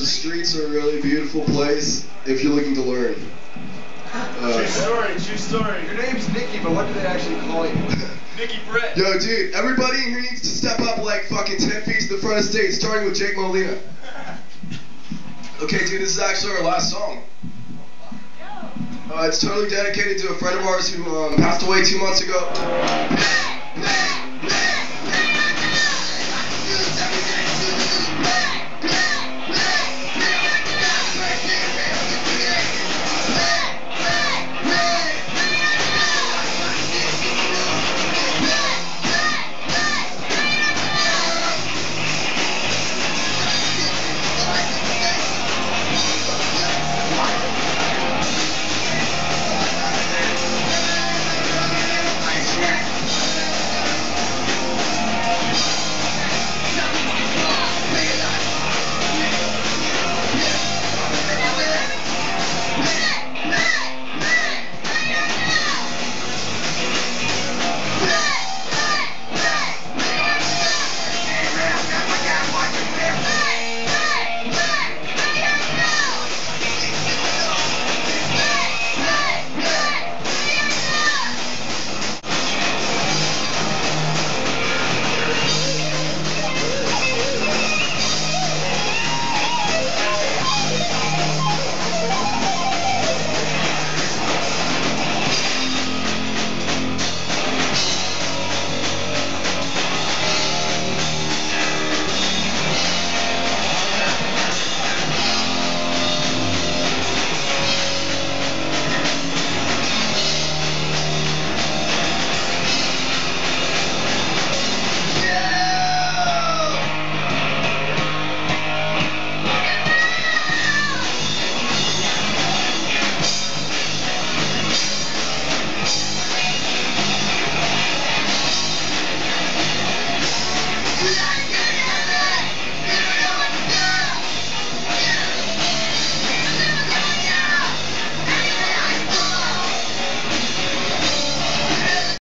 streets are a really beautiful place if you're looking to learn. True story. Your name's Nikki, but what do they actually call you? Nicky Brett. Yo, dude, everybody in here needs to step up like fucking 10 feet to the front of the stage, starting with Jake Molina. Okay, dude, this is actually our last song. It's totally dedicated to a friend of ours who passed away 2 months ago.